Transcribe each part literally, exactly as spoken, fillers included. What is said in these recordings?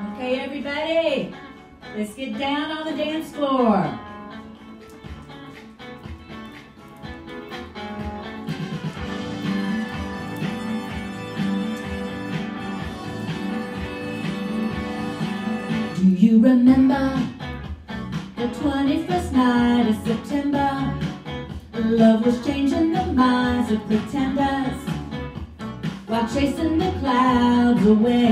Okay, everybody, let's get down on the dance floor. Do you remember the twenty-first night of September? Love was changing the minds of pretenders while chasing the clouds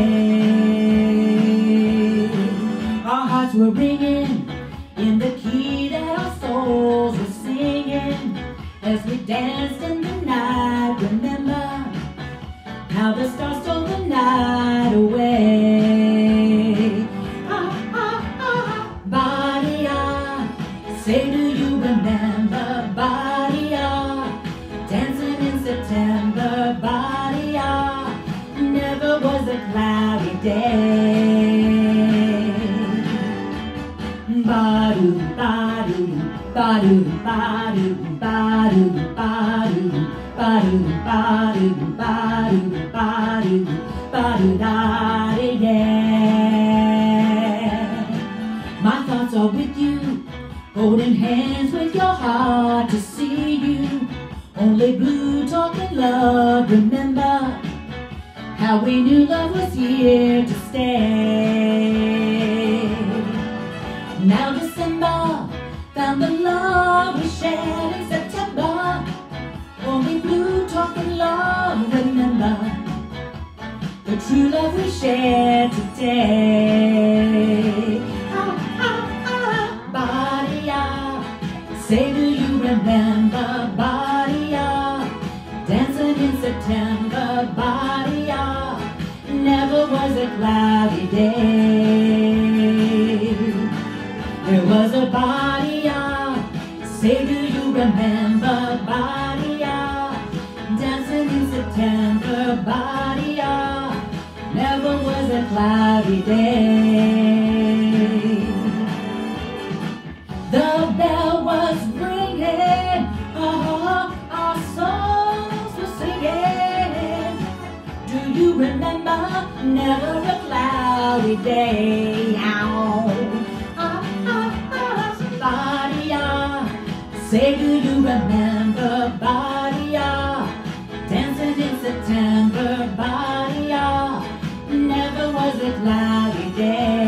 away. Our hearts were ringing in the key that our souls were singing as we danced in the night. Remember how the stars stole the night away. Ah, ah, ah, Badia, say do you remember? Badia, dancing in September. Badia, never was a cloudy day. Badu, badu, badu, badu, badu, badu, badu, badu, badu, badu, badu, da, yeah. My thoughts are with you, holding hands with your heart to see you. Only blue talking love, remember how we knew love was here to stay. Now December found the love we shared in September. Only blue talking love, remember the true love we shared today. Ah, ah, ah, Badia, say do you remember? Badia, dancing in September. Badia, never was a cloudy day. There was a Badia, say do you remember? Badia, dancing in September. Badia, never was a cloudy day. The bell was ringing, oh, our souls were singing. Do you remember? Never a cloudy day. Ow. Ah, ah, ah, Badia, say do you remember? Badia, dancing in September. Badia, never was a cloudy day.